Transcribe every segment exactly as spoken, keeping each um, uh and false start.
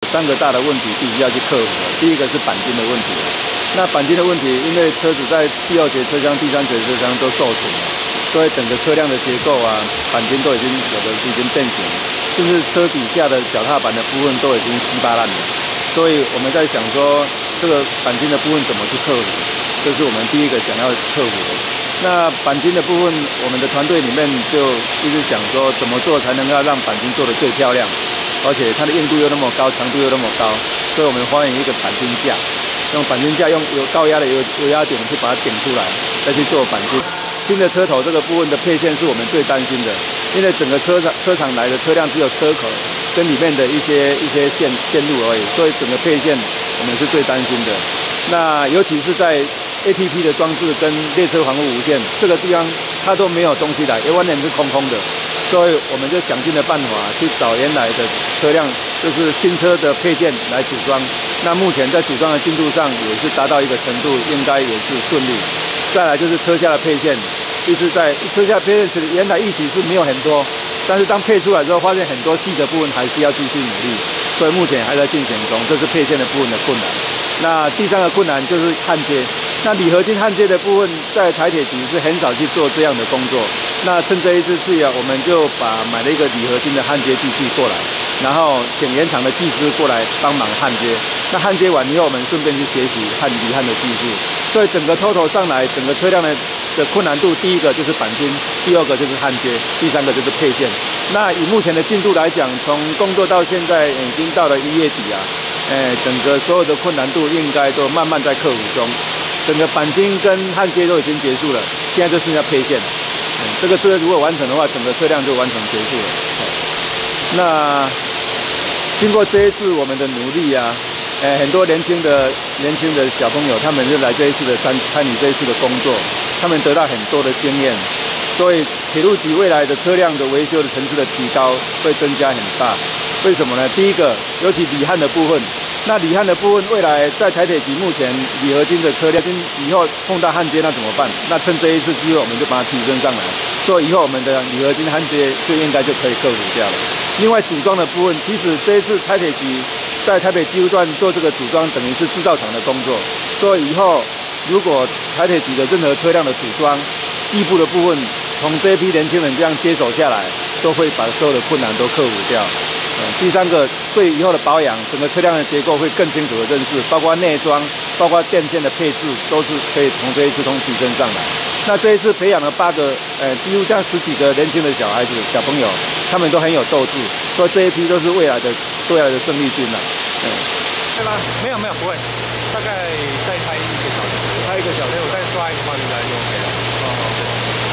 三个大的问题必须要去克服。第一个是钣金的问题，那钣金的问题，因为车子在第二节车厢、第三节车厢都受损了，所以整个车辆的结构啊，钣金都已经有的已经变形，甚至车底下的脚踏板的部分都已经稀巴烂了。所以我们在想说，这个钣金的部分怎么去克服，这是我们第一个想要克服的。那钣金的部分，我们的团队里面就一直想说，怎么做才能够让钣金做得最漂亮，而且它的硬度又那么高，长度又那么高，所以我们发明一个钣金架，用钣金架用有高压的油油压点去把它顶出来，再去做钣金。新的车头这个部分的配线是我们最担心的，因为整个车厂车厂来的车辆只有车壳跟里面的一些一些线线路而已，所以整个配线我们是最担心的。那尤其是在A T P 的装置跟列车防护无线这个地方，它都没有东西来，因为完全是空空的，所以我们就想尽了办法去找原来的车辆，就是新车的配件来组装。那目前在组装的进度上也是达到一个程度，应该也是顺利。再来就是车下的配线，一直在车下配线其实原来预期是没有很多，但是当配出来之后，发现很多细的部分还是要继续努力，所以目前还在进行中，这是配线的部分的困难。那第三个困难就是焊接。那铝合金焊接的部分，在台铁局是很少去做这样的工作。那趁这一次次啊，我们就把买了一个铝合金的焊接机器过来，然后请原厂的技师过来帮忙焊接。那焊接完以后，我们顺便去学习焊铝焊的技术。所以整个 total 上来，整个车辆的的困难度，第一个就是钣金，第二个就是焊接，第三个就是配线。那以目前的进度来讲，从工作到现在已经到了一月底啊，呃，整个所有的困难度应该都慢慢在克服中。整个钣金跟焊接都已经结束了，现在就剩下配线。嗯，这个这个如果完成的话，整个车辆就完成结束了。那经过这一次我们的努力啊，呃，很多年轻的年轻的小朋友，他们就来这一次的参参与这一次的工作，他们得到很多的经验，所以铁路局未来的车辆的维修的层次的提高会增加很大。为什么呢？第一个，尤其铝焊的部分。那铝焊的部分，未来在台铁局目前铝合金的车辆，以后碰到焊接那怎么办？那趁这一次机会，我们就把它提升上来，所以以后我们的铝合金焊接就应该就可以克服掉了。另外组装的部分，其实这一次台铁局在台北基路段做这个组装，等于是制造厂的工作，所以以后如果台铁局的任何车辆的组装，细部的部分，从这一批年轻人这样接手下来，都会把所有的困难都克服掉。第三个，对以后的保养，整个车辆的结构会更清楚的认识，包括内装，包括电线的配置，都是可以从这一次通提升上来。那这一次培养了八个，呃，几乎这样十几个年轻的小孩子、小朋友，他们都很有斗志，所以这一批都是未来的、未来的胜利军了。嗯， 对吗？没有没有，不会，大概再开一个小时，开一个小时，我再刷一个话应该就 OK 了。哦哦，对。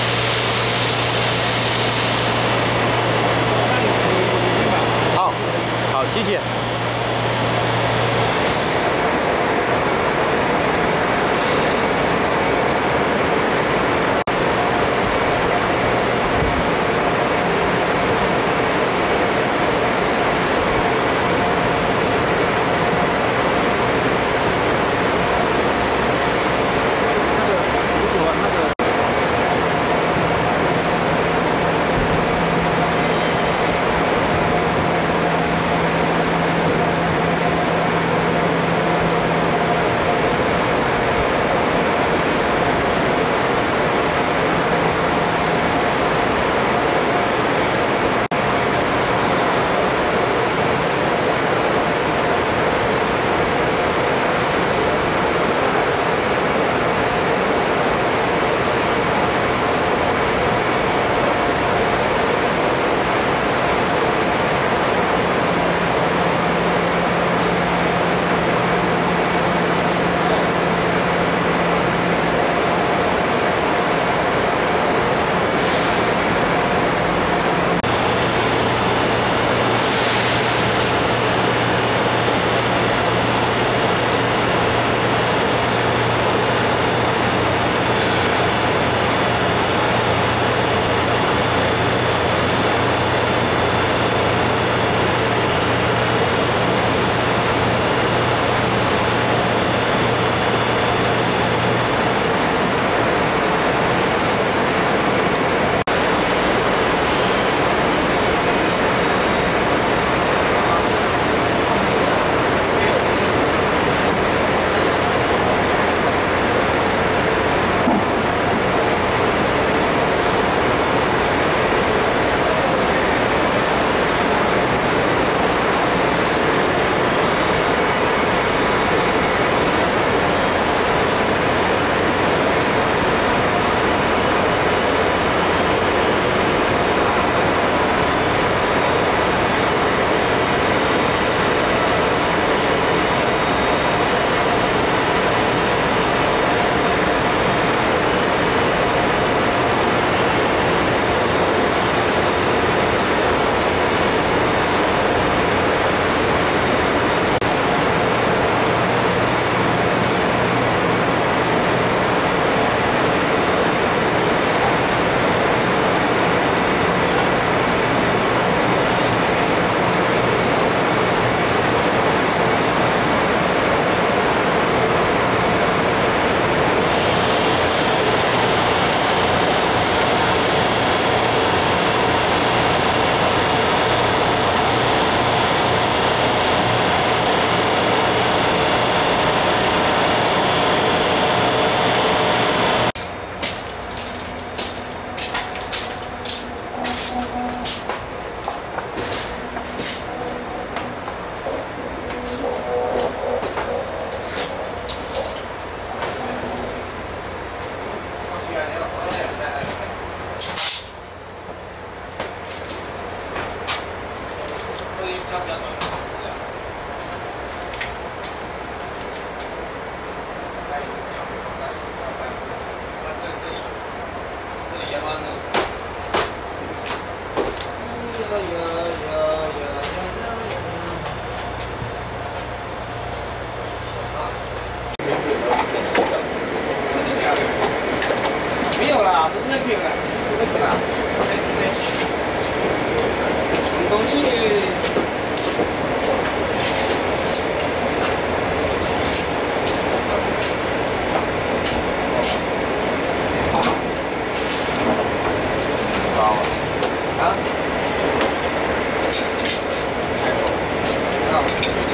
好，谢谢。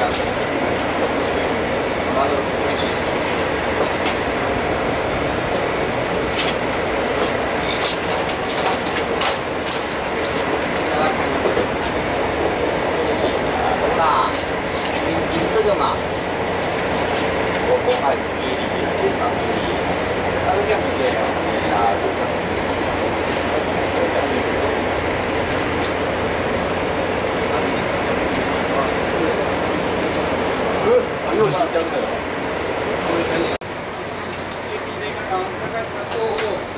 那您您这个嘛，我公开给你非常之一，但是这样子对啊，对啊，就这样子。 又是灯的，会分析。大概是过后。